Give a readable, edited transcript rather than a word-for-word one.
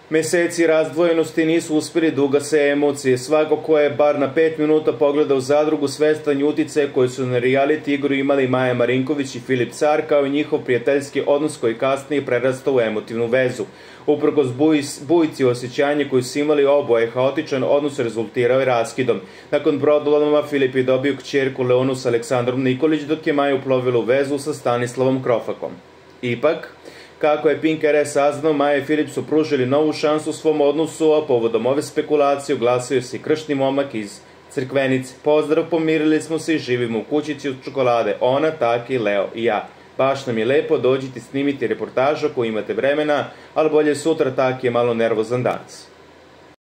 Meseci razdvojenosti nisu uspjeli da ugase emocije. Svako ko je bar na 5 minuta pogledao Zadrugu svestan uticaja koje su na reality igru imali Maja Marinković i Filip Car, kao i njihov prijateljski odnos koji kasnije prerastao u emotivnu vezu. Uprkos bujici osjećanja koju su imali oboje, haotičan odnos rezultirao je raskidom. Nakon brodoloma Filip je dobio kćerku Leonu s Aleksandrom Nikolić, dok je Maja uplovila u vezu sa Stanislavom Krofakom. Ipak, kako je Pink RS saznao, Maja i Filip su pružili novu šansu u svom odnosu, a povodom ove spekulacije oglasio se i kršni momak iz Crkvenice. Pozdrav, pomirili smo se i živimo u kućici od čokolade. Ona, Taki, Leo i ja. Baš nam je lepo, dođite snimiti reportažu ako imate vremena, ali bolje sutra, Taki je malo nervozan danas.